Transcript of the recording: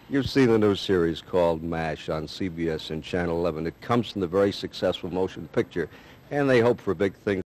You've seen the new series called MASH on CBS and Channel 11. It comes from the very successful motion picture, and they hope for big things